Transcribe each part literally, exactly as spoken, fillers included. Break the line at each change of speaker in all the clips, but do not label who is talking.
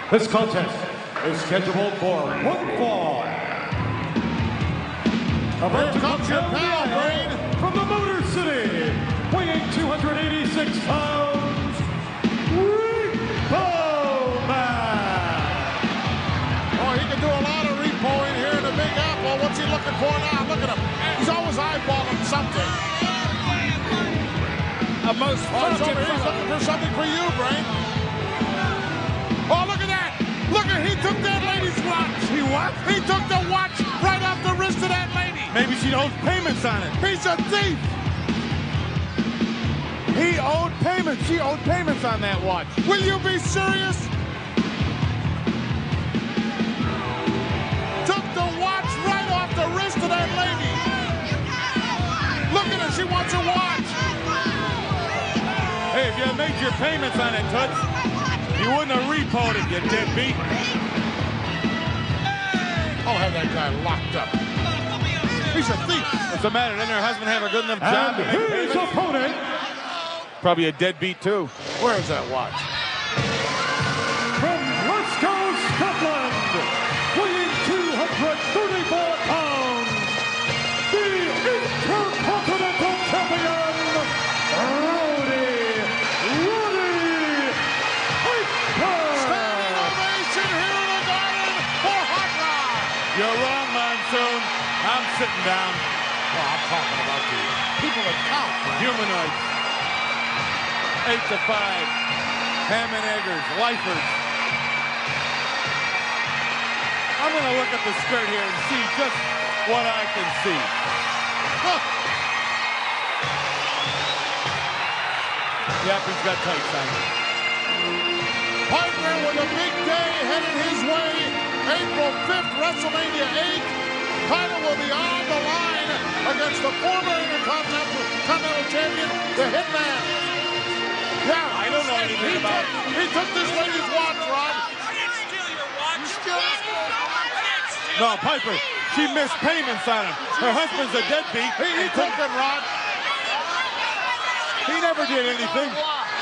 This contest is scheduled for one fall. About to come down the aisle from the Motor City, weighing two hundred eighty-six pounds, Repo Man.
Oh, he can do a lot of repoing here in the Big Apple. What's he looking for now? Look at him. He's always eyeballing something.
A most
oh, he's, over, he's looking for something for you, Brain. Oh, look at that. Look at, he took that lady's watch.
He what?
He took the watch right off the wrist of that lady.
Maybe she owed payments on it.
He's a thief.
He owed payments. She owed payments on that watch.
Will you be serious? Took the watch right off the wrist of that lady. Look at her. She wants her watch.
Hey, if you had made your payments on it, Toots, you wouldn't have repoed it, you deadbeat.
I'll have that guy locked up. He's a thief.
What's the matter? Didn't her husband have a good enough job
And
to make
his
payments?
opponent.
Probably a deadbeat, too.
Where's that watch?
From Glasgow, Scotland, weighing two hundred thirty-four pounds, the Intercontinental Champion, Rowdy Roddy Piper.
Standing ovation here in the Garden for Hot Rod.
You're wrong, Monsoon. I'm sitting down.
Oh, I'm talking about the people that count, man.
Humanoids. Eight to five. Ham and eggers. Lifers. I'm going to look at the skirt here and see just what I can see.
Look.
Yep, he's got tights on.
Piper with a big day headed his way. April fifth, WrestleMania eight. Title will be on the line against the former Intercontinental Continental Champion, the Hitman. Yeah,
I don't know anything
he
about
took, He took this lady's watch, Rod.
I didn't steal your watch. You stole I didn't steal
No, Piper, she missed payments on him. Her husband's a deadbeat.
He, he took it, Rod.
He never did anything.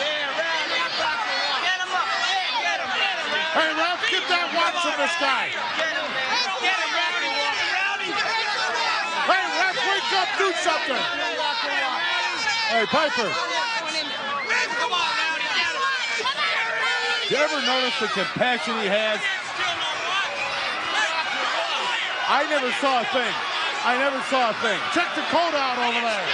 Hey, Ralph, get that watch from this guy. Hey, Ralph, wake up, do something.
Hey, Piper. You ever notice the compassion he has? I never saw a thing. I never saw a thing.
Check the coat out over there.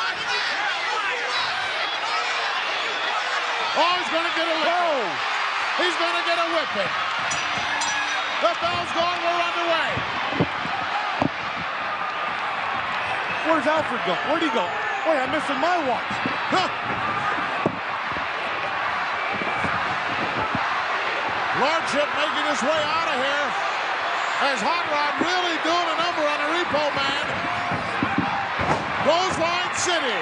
Oh, he's going to get a whipping. He's going to get a whipping. The bell's gone. We're underway.
Where's Alfred go? Where'd he go? Wait, I'm missing my watch.
Huh. Lordship making his way out of here as Hot Rod really doing a number on a Repo Man. Clothesline City.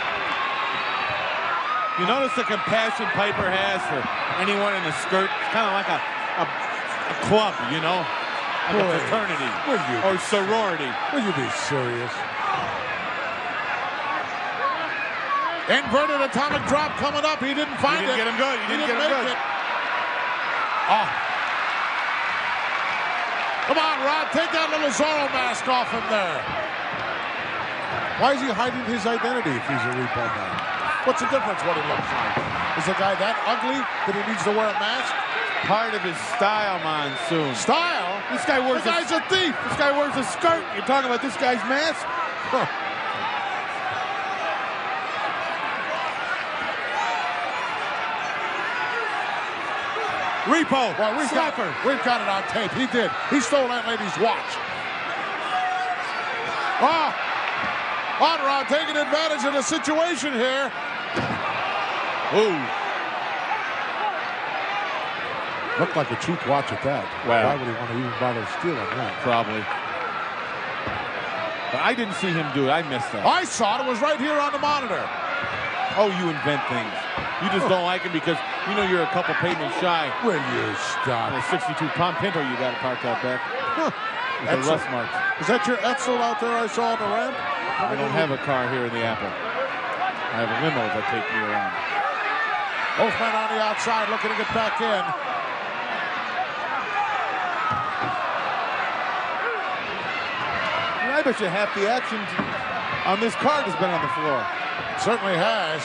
You notice the compassion Piper has for anyone in the skirt? It's kind of like a, a, a club, you know? Like
Boy,
a fraternity
will you
or sorority.
Will you be serious? Inverted atomic drop coming up. He didn't find
You didn't
it.
get him good. You
He
didn't,
didn't
get him
make
good.
it. Oh. Come on, Rod. Take that little Zorro mask off him there. Why is he hiding his identity if he's a Repo Man? What's the difference what he looks like? Is the guy that ugly that he needs to wear a mask?
Part of his style, Monsoon.
Style?
This guy wears
The guy's a thief.
This guy wears a skirt. You're talking about this guy's mask?
Huh.
Repo.
Well, we've got,
Slapper.
we've got it on tape. He did. He stole that lady's watch. Oh, Hot Rod taking advantage of the situation here.
Ooh.
Looked like a cheap watch at that.
Wow.
Why would he want to even bother stealing that?
Probably. But I didn't see him do it. I missed that.
I saw it. It was right here on the monitor.
Oh, you invent things. You just don't like him because you know you're a couple payments shy.
Will you stop?
On a sixty-two pound Pinto you got to park out back.
Huh.
With the
Etzel.
rust marks.
Is that your Etzel out there I saw on the ramp?
I don't have a car here in the Apple. I have limos that take me around.
Both men on the outside looking to get back in.
I bet you half the action on this card has been on the floor.
It certainly has.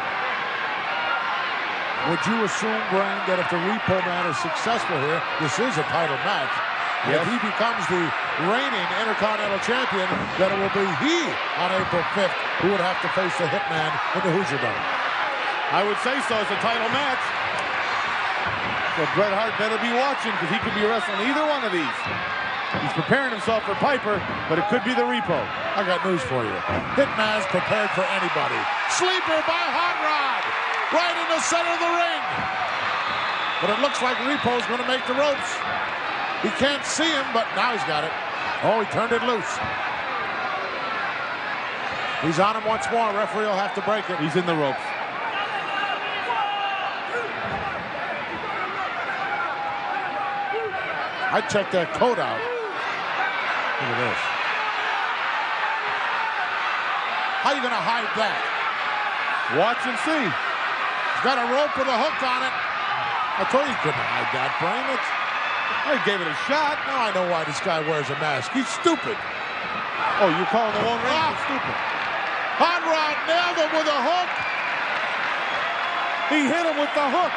Would you assume, Brain, that if the Repo Man is successful here, this is a title match, yes. If he becomes the reigning Intercontinental Champion, that it will be he on April fifth who would have to face the Hitman in the Hoosier Dome?
I would say so. It's a title match. So Bret Hart better be watching, because he could be wrestling either one of these. He's preparing himself for Piper, but it could be the Repo.
I got news for you. Hitman's prepared for anybody. Sleeper by Hot Rod. Right in the center of the ring. But it looks like Repo's going to make the ropes. He can't see him, but now he's got it. Oh, he turned it loose. He's on him once more. Referee will have to break it.
He's in the ropes.
I'd check that coat out. Look at this. How are you going to hide that?
Watch and see.
He's got a rope with a hook on it. I told you you couldn't hide that, Brain. It's...
I gave it a shot.
Now I know why this guy wears a mask. He's stupid.
Oh, you're calling the Lone Ranger
ah.
stupid.
Hot Rod nailed him with a hook.
He hit him with the hook.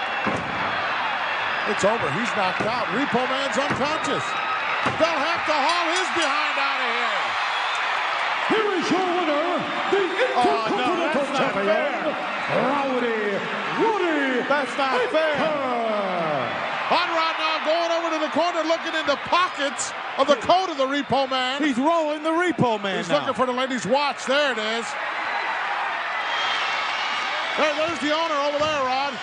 It's over. He's knocked out. Repo Man's unconscious. They'll have to haul his behind out of here.
Here is your winner, the Intercontinental
oh, no,
Champion, Rowdy Roddy.
That's not fair.
Hot Rod now going over to the corner, looking in the pockets of the coat of the Repo Man.
He's rolling the Repo Man
He's
now.
looking for the lady's watch. There it is. There, there's the owner over there, Rod.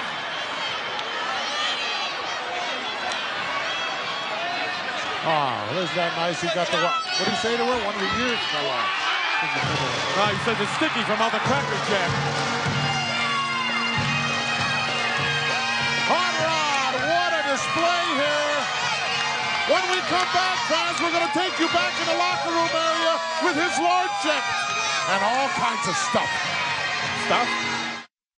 Oh, isn't that nice? He got the, what did he say to her? One of the years fell off.
No, he says it's sticky from all the Cracker Jack.
Hot Rod, what a display here. When we come back, fans, we're going to take you back in the locker room area with his lordship and all kinds of stuff.
Stuff?